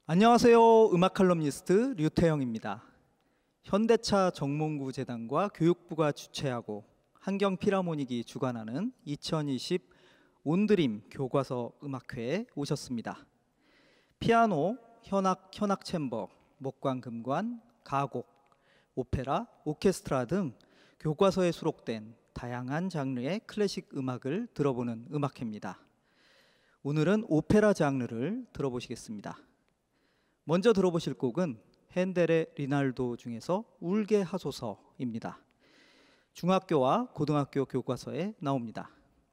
안녕하세요. 음악 칼럼니스트 류태영입니다. 현대차 정몽구 재단과 교육부가 주최하고 한경 필하모닉이 주관하는 2020 온드림 교과서 음악회에 오셨습니다. 피아노, 현악 챔버, 목관 금관, 가곡, 오페라, 오케스트라 등 교과서에 수록된 다양한 장르의 클래식 음악을 들어보는 음악회입니다. 오늘은 오페라 장르를 들어보시겠습니다. 먼저 들어보실 곡은 핸델의 리날도 중에서 울게 하소서입니다. 중학교와 고등학교 교과서에 나옵니다.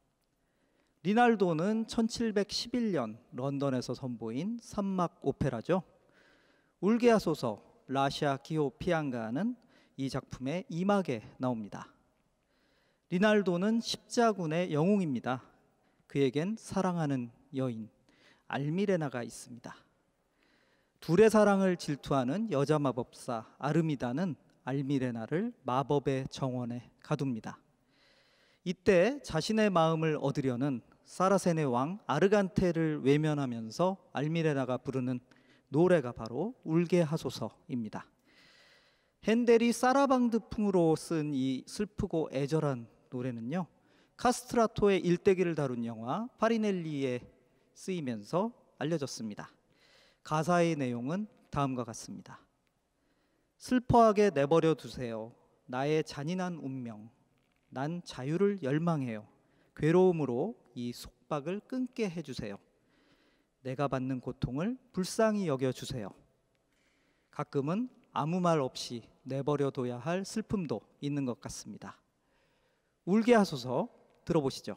리날도는 1711년 런던에서 선보인 산막 오페라죠. 울게 하소서, 라샤 기호 피앙가는 이 작품의 2막에 나옵니다. 리날도는 십자군의 영웅입니다. 그에겐 사랑하는 여인 알미레나가 있습니다. 둘의 사랑을 질투하는 여자 마법사 아르미다는 알미레나를 마법의 정원에 가둡니다. 이때 자신의 마음을 얻으려는 사라센의 왕 아르간테를 외면하면서 알미레나가 부르는 노래가 바로 울게 하소서입니다. 핸델이 사라방드풍으로 쓴 이 슬프고 애절한 노래는요, 카스트라토의 일대기를 다룬 영화 파리넬리에 쓰이면서 알려졌습니다. 가사의 내용은 다음과 같습니다. 슬퍼하게 내버려 두세요. 나의 잔인한 운명. 난 자유를 열망해요. 괴로움으로 이 속박을 끊게 해주세요. 내가 받는 고통을 불쌍히 여겨주세요. 가끔은 아무 말 없이 내버려 둬야 할 슬픔도 있는 것 같습니다. 울게 하소서 들어보시죠.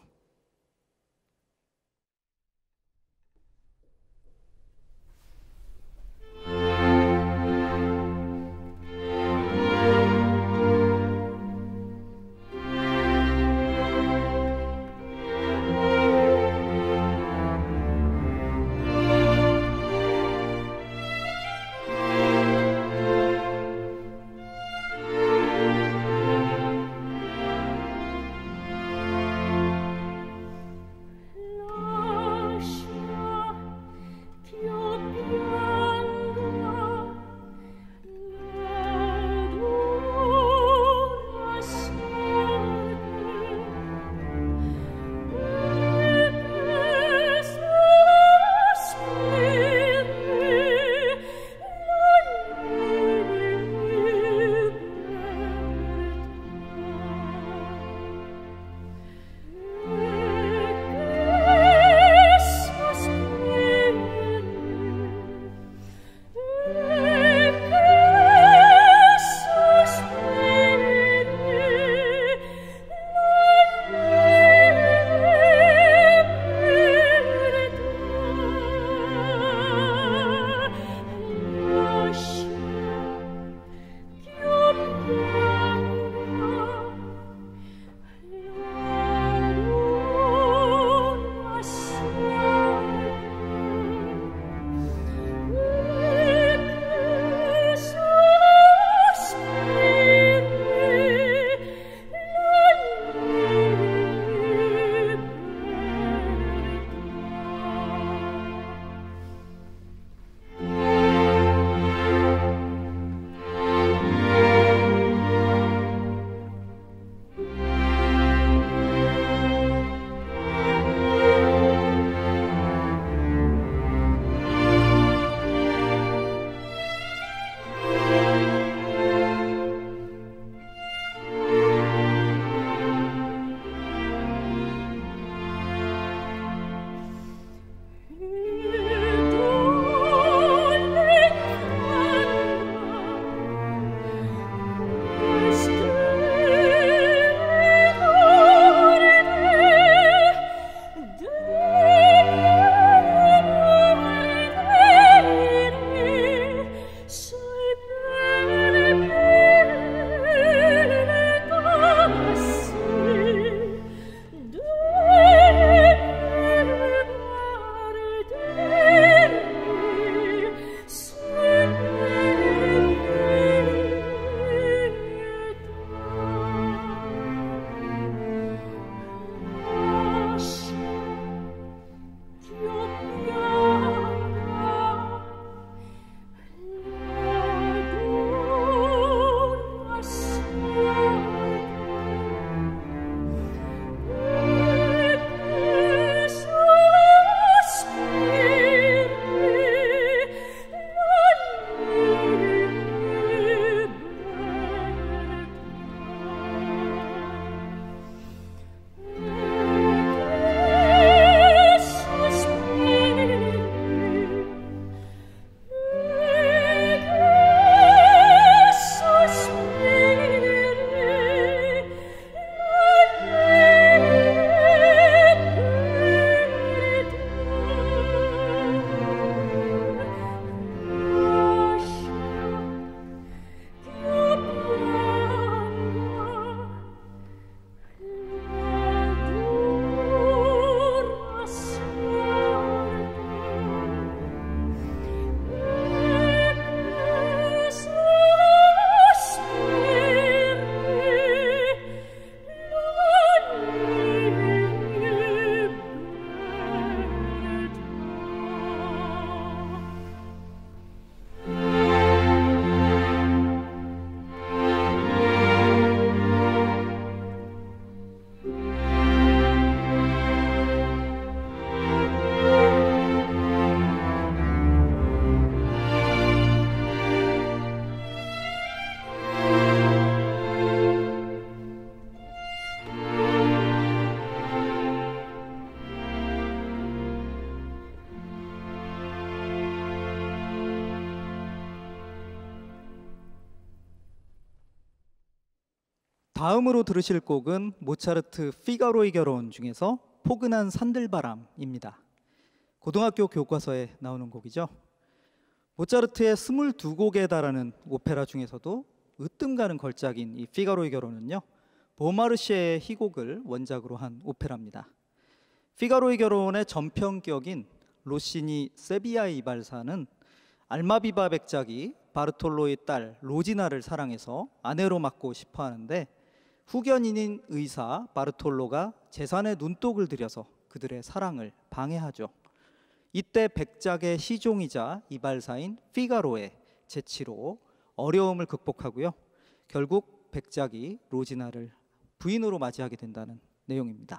다음으로 들으실 곡은 모차르트 피가로의 결혼 중에서 포근한 산들바람입니다. 고등학교 교과서에 나오는 곡이죠. 모차르트의 22곡에 달하는 오페라 중에서도 으뜸 가는 걸작인 이 피가로의 결혼은요, 보마르시에의 희곡을 원작으로 한 오페라입니다. 피가로의 결혼의 전편격인 로시니 세비야의 이발사는 알마비바 백작이 바르톨로의 딸 로지나를 사랑해서 아내로 맡고 싶어 하는데, 후견인인 의사 바르톨로가 재산에 눈독을 들여서 그들의 사랑을 방해하죠. 이때 백작의 시종이자 이발사인 피가로의 재치로 어려움을 극복하고요, 결국 백작이 로지나를 부인으로 맞이하게 된다는 내용입니다.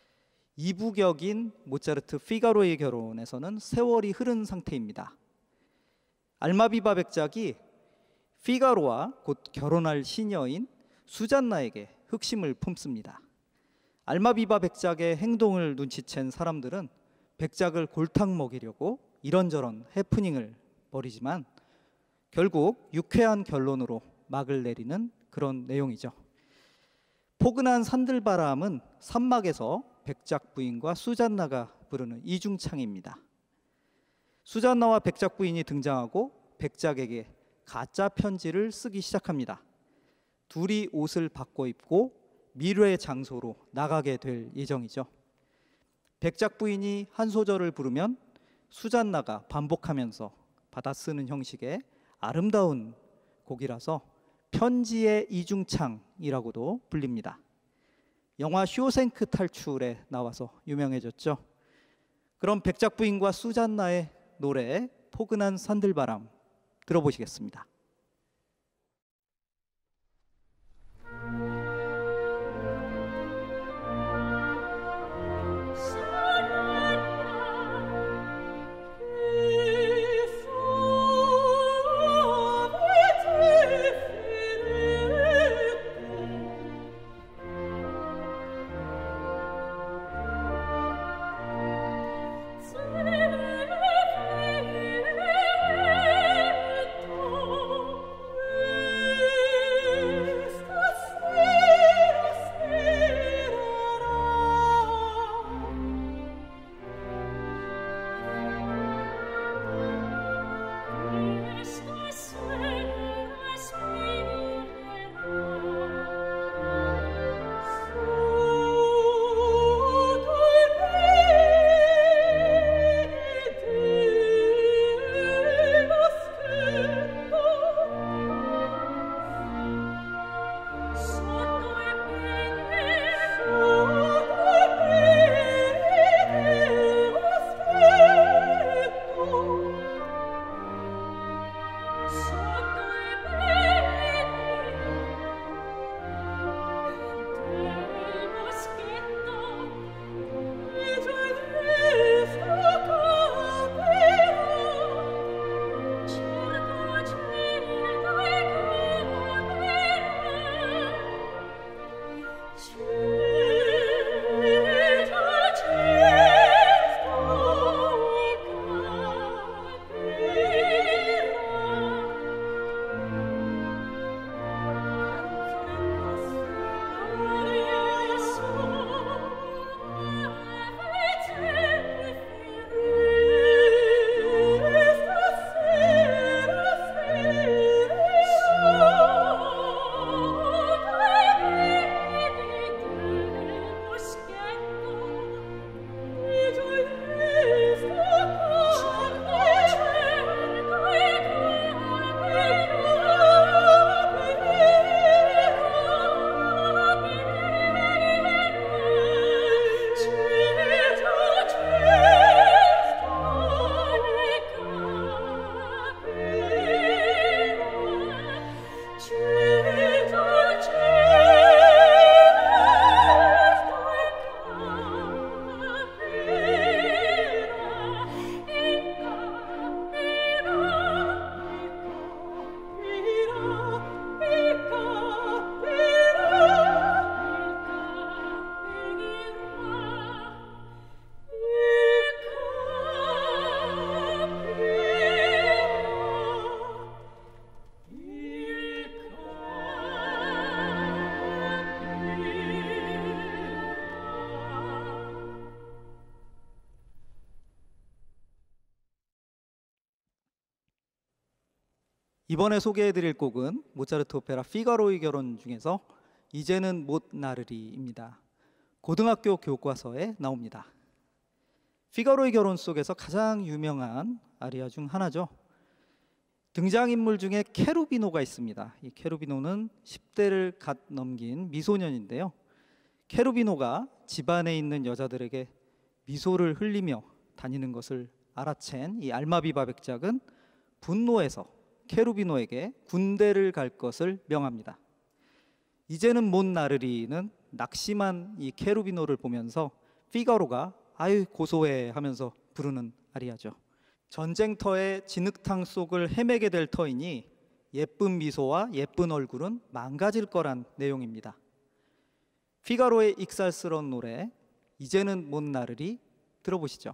2부격인 모차르트 피가로의 결혼에서는 세월이 흐른 상태입니다. 알마비바 백작이 피가로와 곧 결혼할 시녀인 수잔나에게 흑심을 품습니다. 알마비바 백작의 행동을 눈치챈 사람들은 백작을 골탕 먹이려고 이런저런 해프닝을 벌이지만 결국 유쾌한 결론으로 막을 내리는 그런 내용이죠. 포근한 산들바람은 산막에서 백작 부인과 수잔나가 부르는 이중창입니다. 수잔나와 백작 부인이 등장하고 백작에게 가짜 편지를 쓰기 시작합니다. 둘이 옷을 바꿔 입고 미래의 장소로 나가게 될 예정이죠. 백작 부인이 한 소절을 부르면 수잔나가 반복하면서 받아쓰는 형식의 아름다운 곡이라서 편지의 이중창이라고도 불립니다. 영화 쇼생크 탈출에 나와서 유명해졌죠. 그럼 백작 부인과 수잔나의 노래 포근한 산들바람 들어보시겠습니다. Oh 이번에 소개해드릴 곡은 모차르트 오페라 피가로의 결혼 중에서 이제는 못 나르리입니다. 고등학교 교과서에 나옵니다. 피가로의 결혼 속에서 가장 유명한 아리아 중 하나죠. 등장인물 중에 케루비노가 있습니다. 이 케루비노는 10대를 갓 넘긴 미소년인데요. 케루비노가 집안에 있는 여자들에게 미소를 흘리며 다니는 것을 알아챈 이 알마비바 백작은 분노해서 케루비노에게 군대를 갈 것을 명합니다. 이제는 못 나르리는 낙심한 이 케루비노를 보면서 피가로가 아유 고소해 하면서 부르는 아리아죠. 전쟁터의 진흙탕 속을 헤매게 될 터이니 예쁜 미소와 예쁜 얼굴은 망가질 거란 내용입니다. 피가로의 익살스러운 노래 이제는 못 나르리 들어보시죠.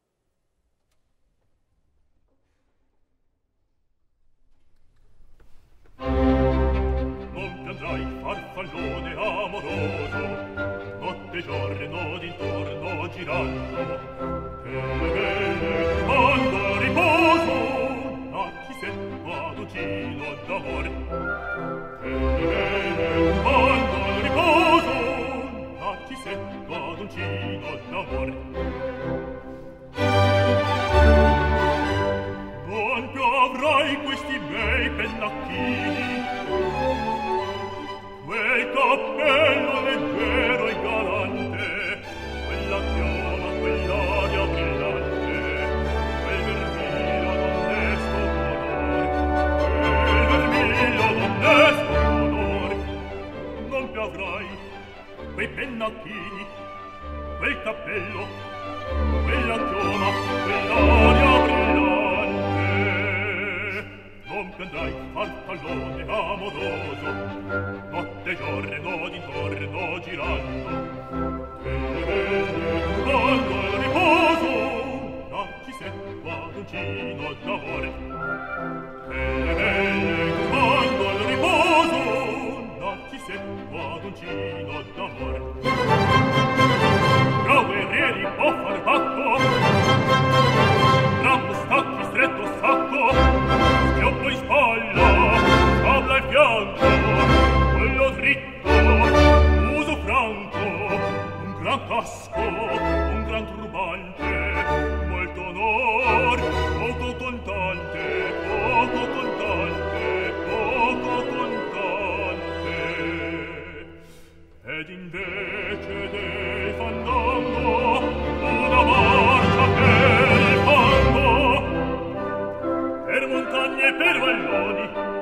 Non piangrai farfallone amoroso, notte giorno d'intorno girando, che le belle quando a riposo, a chi sento aducino d'amore, che le belle quando a riposo, a chi sento aducino d'amore. Non più avrai questi bei pennacchini, quel cappello leggero e galante, quella chioma, quell'aria brillante, quel vermiglio d'onesto colore, quel vermiglio d'onesto colore. Non più avrai quei pennacchini, quel cappello, quella chioma, quell'aria brillante. Non piandrai farfallone amoroso, notte e giorno d'intorno girando, che le belle quando al riposo non ci sento aducino d'amore, che le belle quando al riposo non ci sento aducino d'amore. Tra guerrieri può far pacco, tra mustacchi stretto sacco, schioppo in spalla, sabla al fianco, quello dritto, uso franco, un gran casco, un gran turbante, molto onor, poco contante, poco contante, poco contante. Ed invece del fandango una marcia per il fango, per montagne e per valloni,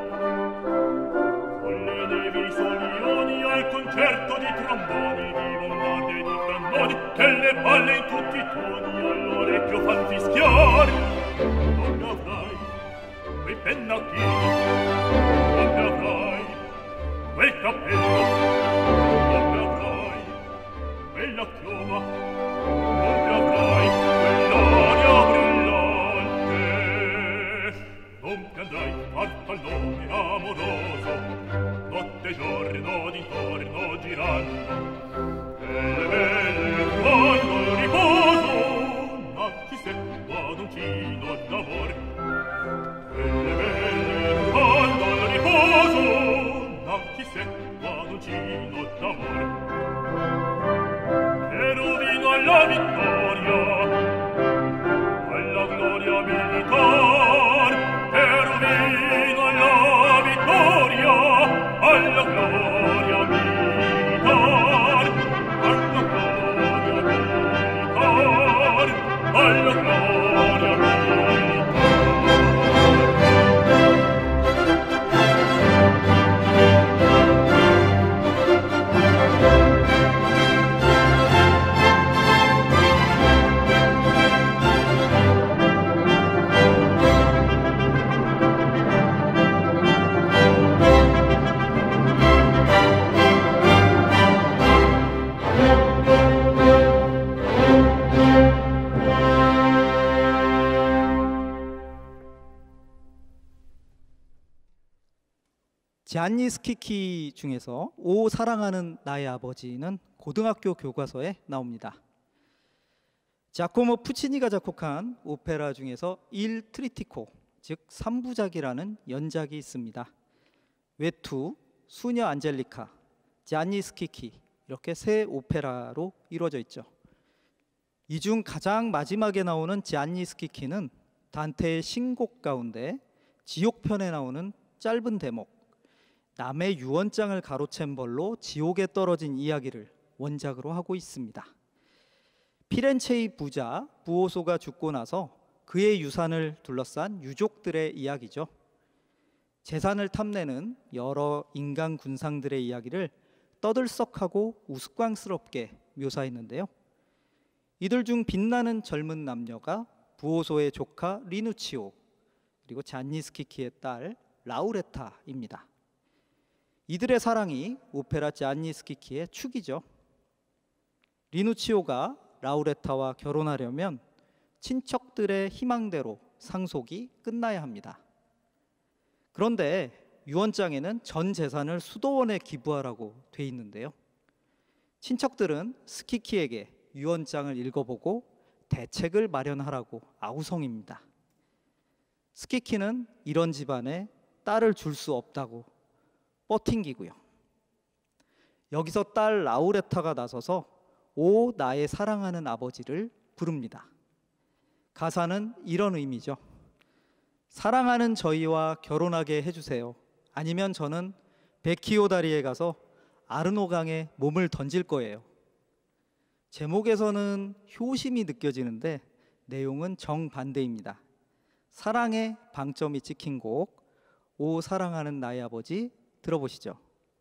con le nevi i solioni al concerto di tromboni, di bombarde e di cannoni, che le palle in tutti i toni all'orecchio fan fischiare. Non ne avrai quei pennacchini, non ne avrai quel cappello, non ne avrai quella chioma, non ne avrai quell'aria brillante. Non piandrai farfallone amoroso, notte e giorno d'intorno girando, e le belle quando al riposo non ci sento aducino d'amore, e le belle quando al riposo non ci sento aducino d'amore. Che rovino alla vittoria, alla gloria militar, che rovino alla vittoria, alla gloria militar, alla gloria militar, alla gloria militar. 지안니 스키키 중에서 오 사랑하는 나의 아버지는 고등학교 교과서에 나옵니다. 자코모 푸치니가 작곡한 오페라 중에서 일 트리티코 즉 3부작이라는 연작이 있습니다. 외투, 수녀 안젤리카, 지안니 스키키 이렇게 세 오페라로 이루어져 있죠. 이 중 가장 마지막에 나오는 지안니 스키키는 단테의 신곡 가운데 지옥편에 나오는 짧은 대목, 남의 유언장을 가로챈 벌로 지옥에 떨어진 이야기를 원작으로 하고 있습니다. 피렌체의 부자 부오소가 죽고 나서 그의 유산을 둘러싼 유족들의 이야기죠. 재산을 탐내는 여러 인간 군상들의 이야기를 떠들썩하고 우스꽝스럽게 묘사했는데요. 이들 중 빛나는 젊은 남녀가 부오소의 조카 리누치오, 그리고 잔니 스키키의 딸 라우레타입니다. 이들의 사랑이 오페라 잔니 스키키의 축이죠. 리누치오가 라우레타와 결혼하려면 친척들의 희망대로 상속이 끝나야 합니다. 그런데 유언장에는 전 재산을 수도원에 기부하라고 돼 있는데요. 친척들은 스키키에게 유언장을 읽어보고 대책을 마련하라고 아우성입니다. 스키키는 이런 집안에 딸을 줄 수 없다고 뻗팅기고요. 여기서 딸 라우레타가 나서서 오 나의 사랑하는 아버지를 부릅니다. 가사는 이런 의미죠. 사랑하는 저희와 결혼하게 해주세요. 아니면 저는 베키오 다리에 가서 아르노강에 몸을 던질 거예요. 제목에서는 효심이 느껴지는데 내용은 정반대입니다. 사랑의 방점이 찍힌 곡 오 사랑하는 나의 아버지 들어보시죠.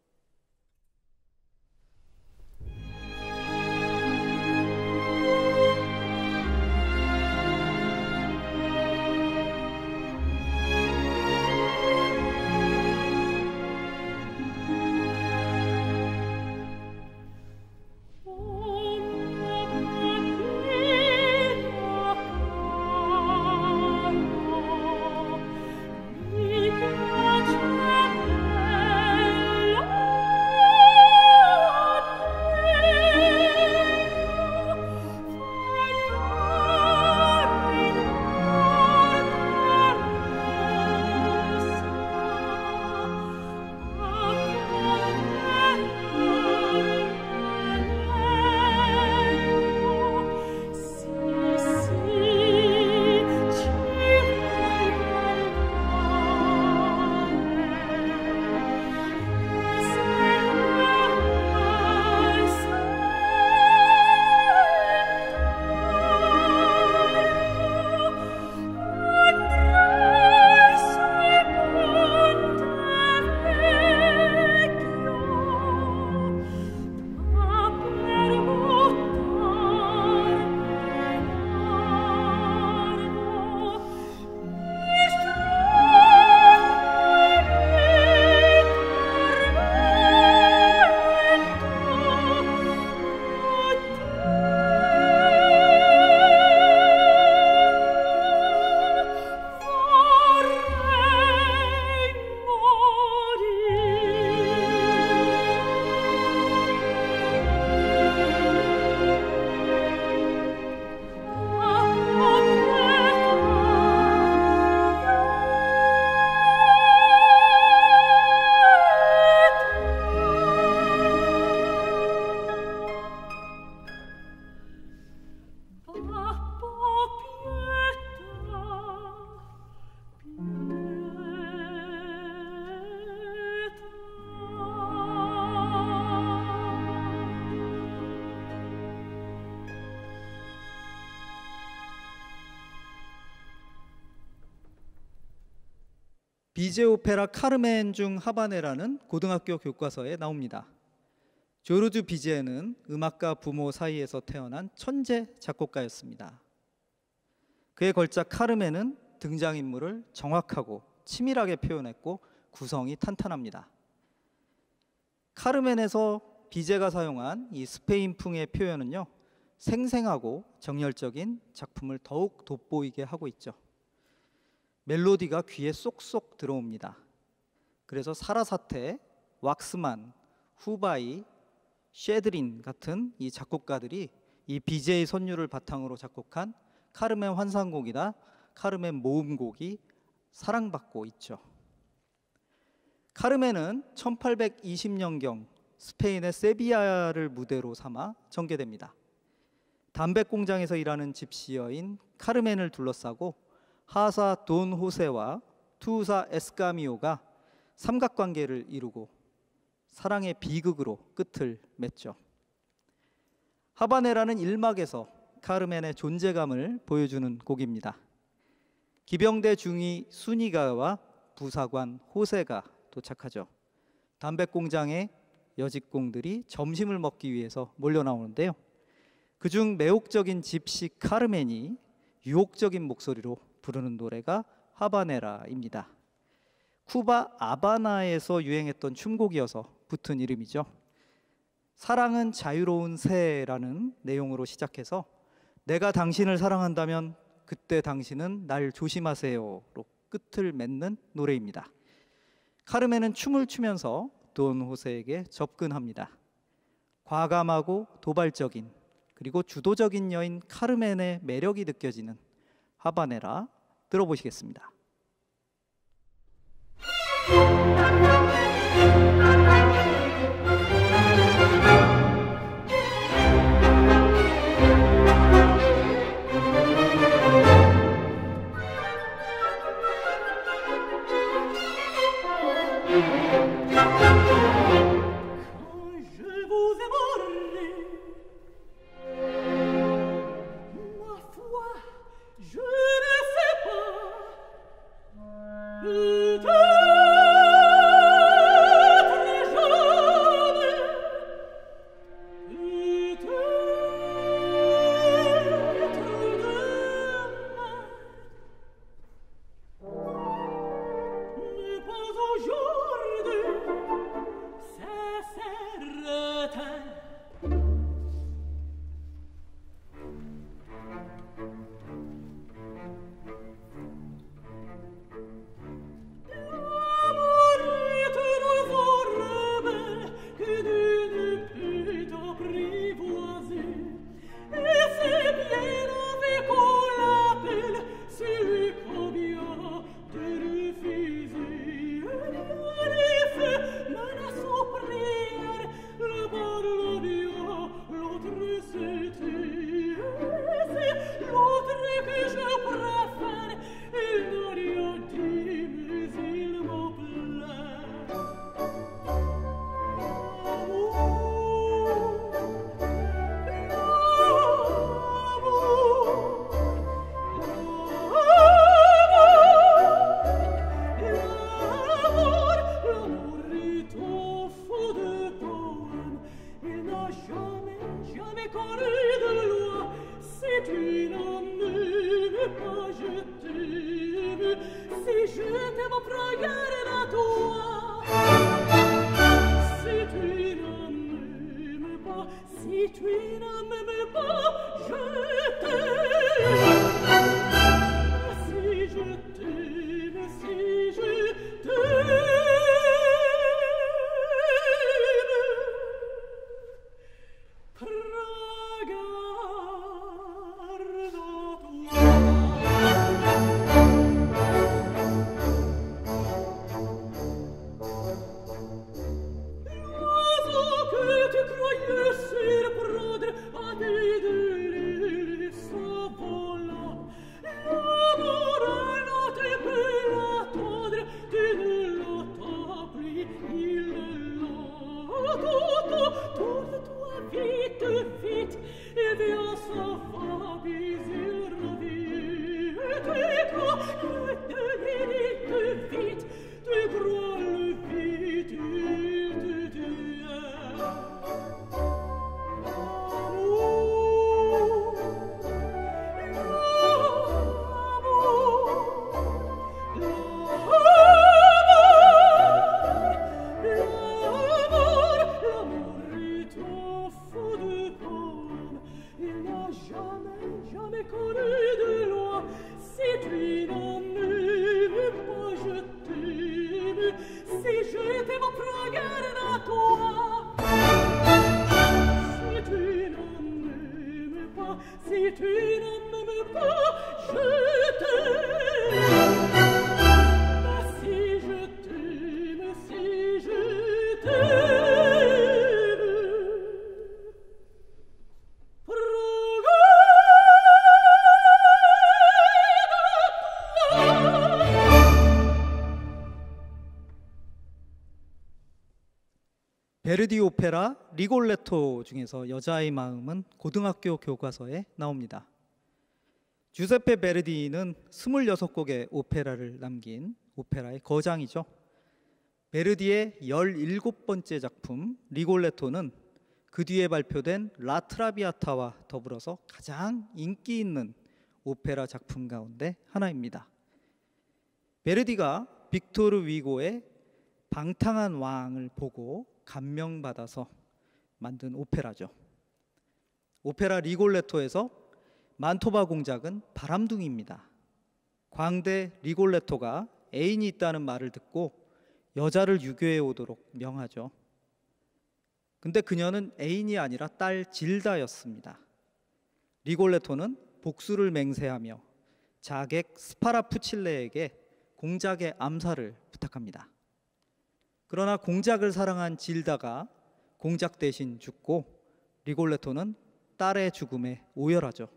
비제 오페라 카르멘 중 하바네라는 고등학교 교과서에 나옵니다. 조르주 비제는 음악가 부모 사이에서 태어난 천재 작곡가였습니다. 그의 걸작 카르멘은 등장인물을 정확하고 치밀하게 표현했고 구성이 탄탄합니다. 카르멘에서 비제가 사용한 이 스페인풍의 표현은요, 생생하고 정열적인 작품을 더욱 돋보이게 하고 있죠. 멜로디가 귀에 쏙쏙 들어옵니다. 그래서 사라사테, 왁스만, 후바이, 쉐드린 같은 이 작곡가들이 이 비제의 선율을 바탕으로 작곡한 카르멘 환상곡이나 카르멘 모음곡이 사랑받고 있죠. 카르멘은 1820년경 스페인의 세비야를 무대로 삼아 전개됩니다. 담배 공장에서 일하는 집시 여인 카르멘을 둘러싸고 하사 돈 호세와 투사 에스카미오가 삼각관계를 이루고 사랑의 비극으로 끝을 맺죠. 하바네라는 일막에서 카르멘의 존재감을 보여주는 곡입니다. 기병대 중위 수니가와 부사관 호세가 도착하죠. 담배 공장에 여직공들이 점심을 먹기 위해서 몰려 나오는데요. 그중 매혹적인 집시 카르멘이 유혹적인 목소리로 부르는 노래가 하바네라입니다. 쿠바 아바나에서 유행했던 춤곡이어서 붙은 이름이죠. 사랑은 자유로운 새라는 내용으로 시작해서 내가 당신을 사랑한다면 그때 당신은 날 조심하세요로 끝을 맺는 노래입니다. 카르멘은 춤을 추면서 돈 호세에게 접근합니다. 과감하고 도발적인 그리고 주도적인 여인 카르멘의 매력이 느껴지는 하바네라 들어보시겠습니다. Si tu ne m'aimes pas, je t'aime. 베르디 오페라 리골레토 중에서 여자의 마음은 고등학교 교과서에 나옵니다. 주세페 베르디는 26곡의 오페라를 남긴 오페라의 거장이죠. 베르디의 17번째 작품 리골레토는 그 뒤에 발표된 라 트라비아타와 더불어서 가장 인기 있는 오페라 작품 가운데 하나입니다. 베르디가 빅토르 위고의 방탕한 왕을 보고 감명받아서 만든 오페라죠. 오페라 리골레토에서 만토바 공작은 바람둥이입니다. 광대 리골레토가 애인이 있다는 말을 듣고 여자를 유교해 오도록 명하죠. 근데 그녀는 애인이 아니라 딸 질다였습니다. 리골레토는 복수를 맹세하며 자객 스파라푸칠레에게 공작의 암살을 부탁합니다. 그러나 공작을 사랑한 질다가 공작 대신 죽고 리골레토는 딸의 죽음에 오열하죠.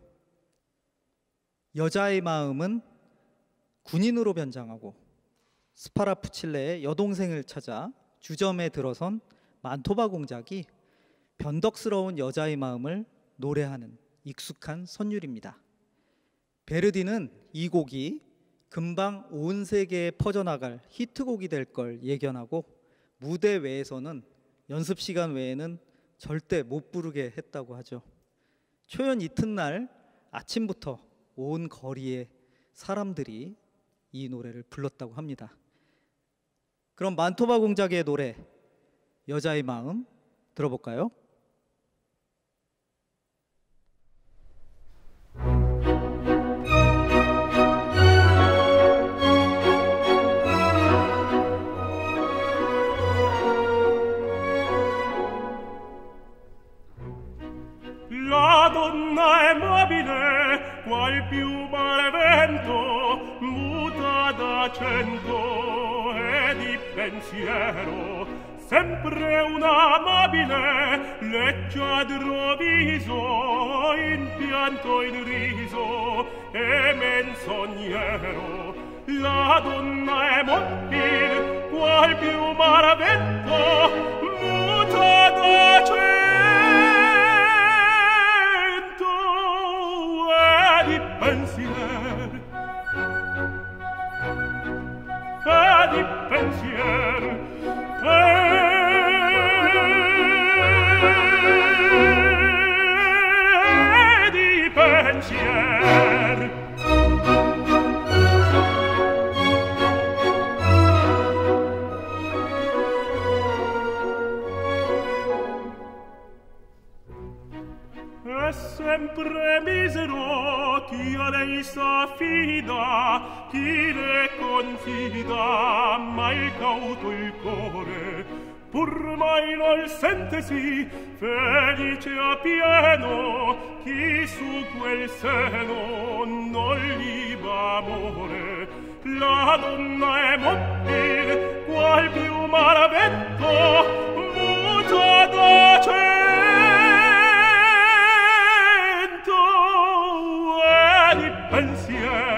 여자의 마음은 군인으로 변장하고 스파라푸칠레의 여동생을 찾아 주점에 들어선 만토바 공작이 변덕스러운 여자의 마음을 노래하는 익숙한 선율입니다. 베르디는 이 곡이 금방 온 세계에 퍼져나갈 히트곡이 될 걸 예견하고 무대 외에서는 연습 시간 외에는 절대 못 부르게 했다고 하죠. 초연 이튿날 아침부터 온 거리에 사람들이 이 노래를 불렀다고 합니다. 그럼 만토바 공작의 노래 여자의 마음 들어볼까요? La donna è mobile, qual piuma al vento, muta d'accento e di pensiero, sempre una mobile, leggiadro viso, in pianto in riso e menzognero. La donna è mobile, qual piuma al vento, muta d'accento pensier di pensier di pensier è sempre misero chi a lei s'affida, chi le confida, mai cauto il cuore, pur mai non sentesi felice a pieno, chi su quel seno non liba amore. La donna è mobile, qual piuma al vento, muta d'accento e di pensier